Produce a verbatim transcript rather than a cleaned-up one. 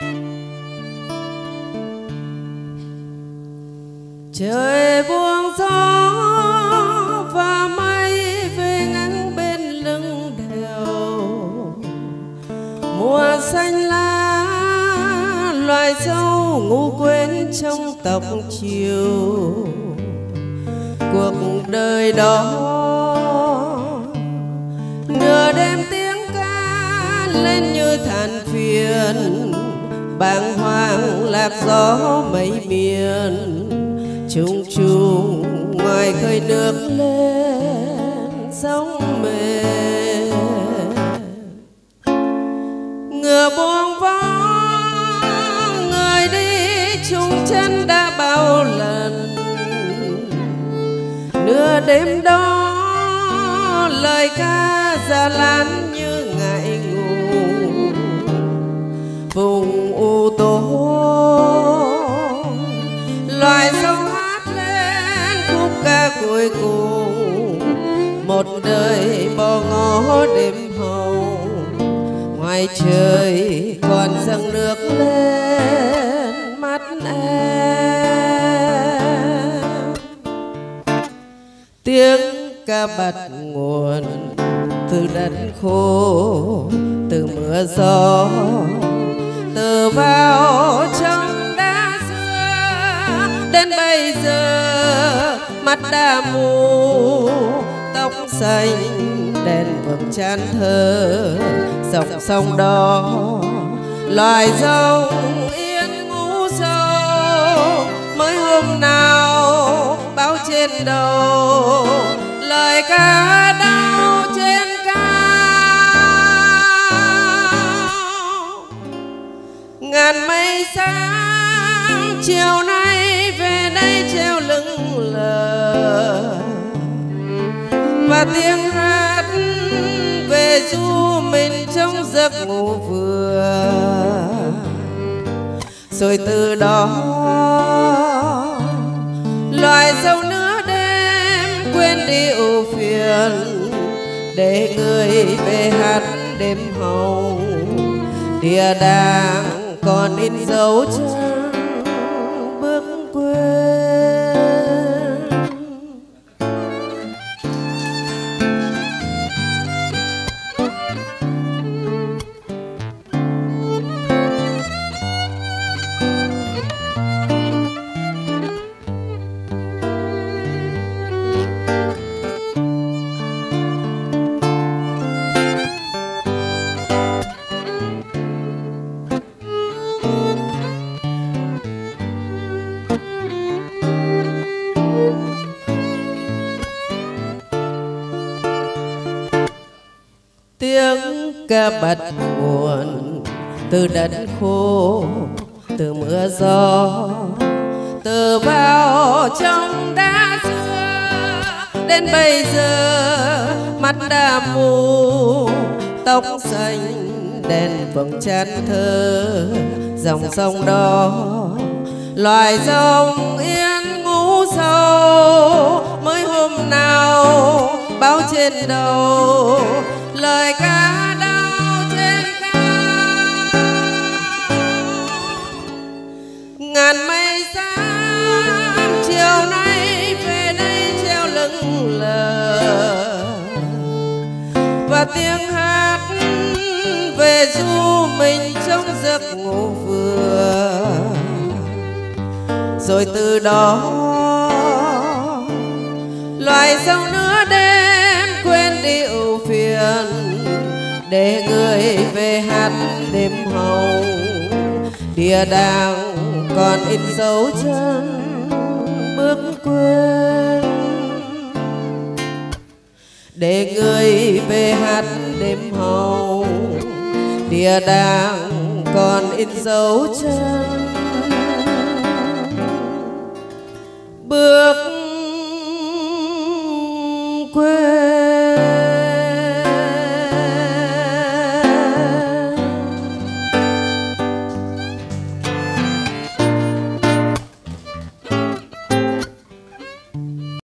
Trời buông gió và mây về ngang bên lưng đèo, mùa xanh lá loài dâu ngủ quên trong tóc chiều. Cuộc đời đó nửa đêm tiếng ca lên như than phiền, bàng hoàng lạc gió mây miền. Chung chung ngoài khơi nước lên sóng mềm, ngựa buông vó người đi chung chân đã bao lần. Nửa đêm đó lời ca ra lán như ngại ngùng, vùng u tối loài sông cuối cùng. Một đời bỏ ngó đêm hồng, ngoài trời còn dâng nước lên mắt em. Tiếng ca bật nguồn từ đất khô, từ mưa gió, từ vào trong đá xưa. Đến bây giờ mắt đã mù, tóc xanh đèn vầng chan thơ. Dòng sông đó loài rồng yên ngủ sâu, mới hôm nào báo trên đầu lời ca đau trên cao. Ngàn mây sáng chiều nay về đây treo lưng lờ, và tiếng hát về du mình trong giấc ngủ vừa. Rồi từ đó loài dâu nửa đêm quên đi ưu phiền, để người về hát đêm hồng. Địa đàng còn in dấu chân bước quên. Tiếng ca bật nguồn từ đất khô, từ mưa gió, từ vào trong đá xưa. Đến bây giờ mắt đã mù, tóc xanh đèn vầng chan thơ. Dòng sông đó loài rồng yên ngủ sâu, mới hôm nào báo trên đầu lời ca đau trên cao. Ngàn mây xám chiều nay về đây treo lưng lờ, và tiếng hát về du mình trong giấc ngủ vừa. Rồi từ đó loài dâu nửa đêm quên đi ưu phiền, để người về hát đêm hồng. Địa đàng còn in dấu chân bước quên, để người về hát đêm hồng. Địa đàng còn in dấu chân bước